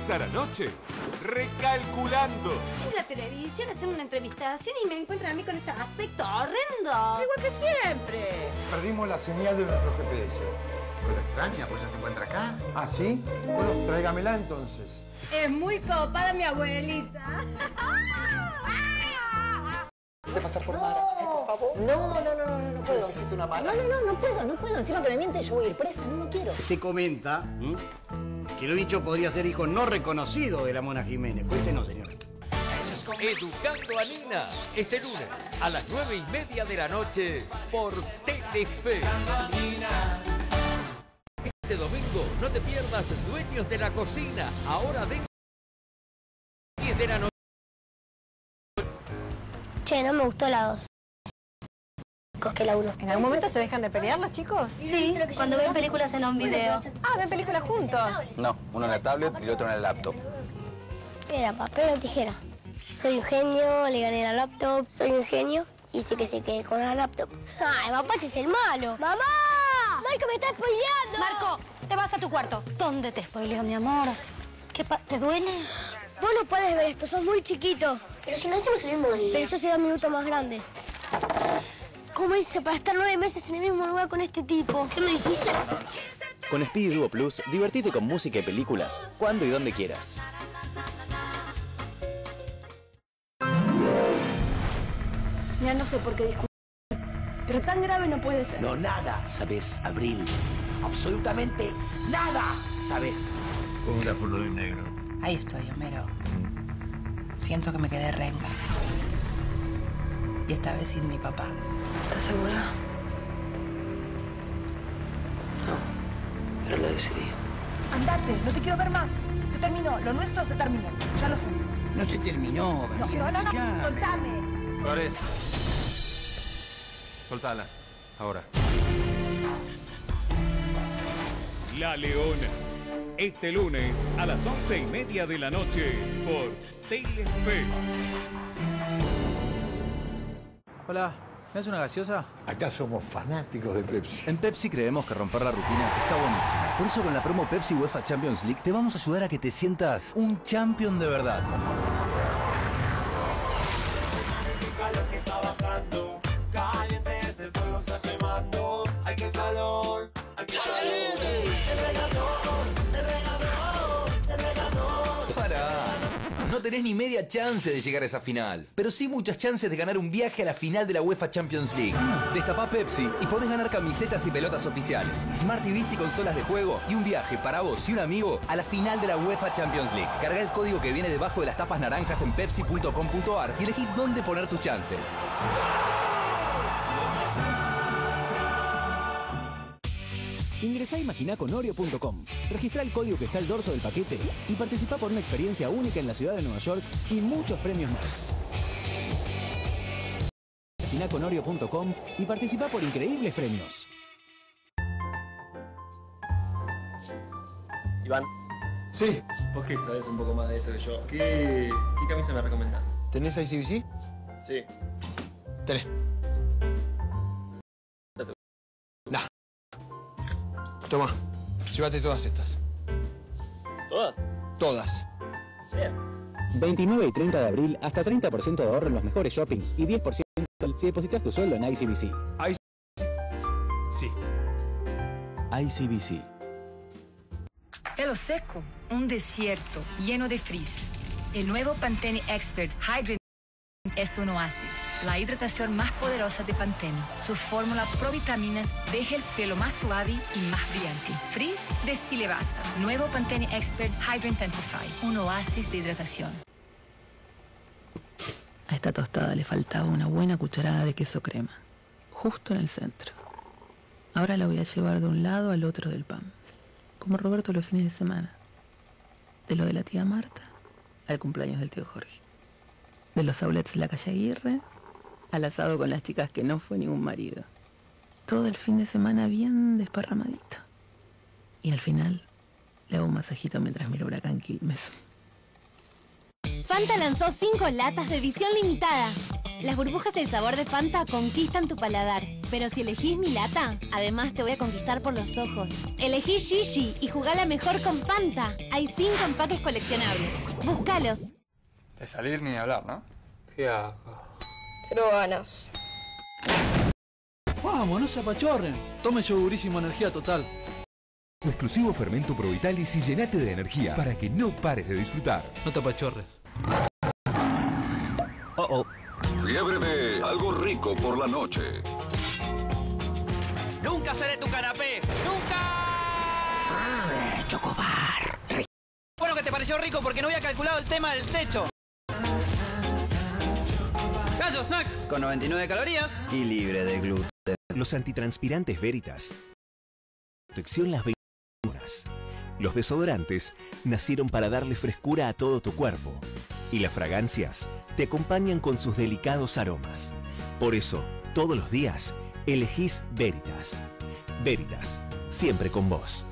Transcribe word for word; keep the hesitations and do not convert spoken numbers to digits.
pasar anoche recalculando. En la televisión hacen una entrevistación y me encuentran a mí con este aspecto horrendo. Igual que siempre. Perdimos la señal de nuestro G P S. Cosa extraña, pues ya se encuentra acá. ¿Ah, sí? Bueno, tráigamela entonces. Es muy copada mi abuelita. ¿Puede pasar por Mara? Eh, por favor. No, no, no, no, no, no puedo. Necesito una mano. No, no, no, no puedo, no puedo. Encima que me mienten, yo voy a ir presa, no, no quiero. Se comenta ¿m? que lo dicho podría ser hijo no reconocido de la Mona Jiménez. Cuéntenos, señor. Educando a Nina, este lunes a las nueve y media de la noche por Telefe. Este domingo no te pierdas Dueños de la Cocina, ahora de diez de la noche. Che, no me gustó la dos. Que la uno. ¿En algún momento se dejan de pelear los chicos? Sí, cuando ven películas en un video. Ah, ven películas juntos. No, uno en la tablet y el otro en el laptop. Era papel o tijera. Soy un genio, le gané la laptop. Soy un genio, hice que se quede con la laptop. Ay, Mapache es el malo. ¡Mamá! ¡Marco me está spoileando! Marco, te vas a tu cuarto. ¿Dónde te spoileo, mi amor? ¿Qué pa ¿Te duele? Vos no puedes ver esto, sos muy chiquito. Pero si no hacemos el mismo día. Pero yo soy dos minutos más grande. ¿Cómo hice para estar nueve meses en el mismo lugar con este tipo? ¿Qué me dijiste? Con Speedy Duo Plus, divertite con música y películas, cuando y donde quieras. Mira, no sé por qué discutir, pero tan grave no puede ser. No, nada, ¿sabes, Abril? Absolutamente nada, ¿sabes? Una por lo de negro. Ahí estoy, Homero. Siento que me quedé renga. Y esta vez sin mi papá. ¿Estás segura? No, pero lo decidí. Andate, no te quiero ver más. Se terminó, lo nuestro se terminó. Ya lo sabes. No se terminó, No, María. no, no, no, soltame. Flores. Soltala. Ahora. La Leona. Este lunes a las once y media de la noche por Telefe. Hola, ¿me haces una gaseosa? Acá somos fanáticos de Pepsi. En Pepsi creemos que romper la rutina está buenísimo. Por eso con la promo Pepsi UEFA Champions League te vamos a ayudar a que te sientas un champion de verdad. No tenés ni media chance de llegar a esa final, pero sí muchas chances de ganar un viaje a la final de la UEFA Champions League. Destapá Pepsi y podés ganar camisetas y pelotas oficiales, Smart T Vs y consolas de juego y un viaje para vos y un amigo a la final de la UEFA Champions League. Carga el código que viene debajo de las tapas naranjas en pepsi punto com punto ar y elegí dónde poner tus chances. Ingresá a imaginá con oreo punto com, registrá el código que está al dorso del paquete y participá por una experiencia única en la ciudad de Nueva York y muchos premios más. imaginá con oreo punto com y participá por increíbles premios. Iván. Sí. Vos que sabés un poco más de esto que yo. ¿Qué, qué camisa me recomendás? ¿Tenés I C B C? Sí. Tenés. Nah. Toma, llévate todas estas. ¿Todas? Todas. Bien. veintinueve y treinta de abril, hasta treinta por ciento de ahorro en los mejores shoppings y diez por ciento si depositas tu sueldo en I C B C. I Sí. I C B C. Pelo seco, un desierto lleno de frizz. El nuevo Pantene Expert Hydrating es un oasis, la hidratación más poderosa de Pantene. Su fórmula provitaminas deja el pelo más suave y más brillante. Frizz, decile basta. Nuevo Pantene Expert Hydra Intensify, un oasis de hidratación. A esta tostada le faltaba una buena cucharada de queso crema, justo en el centro. Ahora la voy a llevar de un lado al otro del pan, como Roberto los fines de semana. De lo de la tía Marta al cumpleaños del tío Jorge. De los outlets de la calle Aguirre al asado con las chicas que no fue ningún marido. Todo el fin de semana bien desparramadito. Y al final le hago un masajito mientras miro Huracán Quilmes. Fanta lanzó cinco latas de edición limitada. Las burbujas y el sabor de Fanta conquistan tu paladar. Pero si elegís mi lata, además te voy a conquistar por los ojos. Elegí Gigi y jugala mejor con Fanta. Hay cinco empaques coleccionables. Búscalos. De salir ni hablar, ¿no? Qué asco. Cero ganas. Vamos, no se apachorren. Tome yogurísimo energía total. Exclusivo fermento Provitalis y llenate de energía para que no pares de disfrutar. No te apachorres. Oh, oh. Fiebre de algo rico por la noche. ¡Nunca seré tu canapé! ¡Nunca! Chocobar. Bueno, que te pareció rico porque no había calculado el tema del techo. Gallo Snacks con noventa y nueve calorías y libre de gluten. Los antitranspirantes Veritas. Protección las veinticuatro horas. Los desodorantes nacieron para darle frescura a todo tu cuerpo. Y las fragancias te acompañan con sus delicados aromas. Por eso, todos los días, elegís Veritas. Veritas, siempre con vos.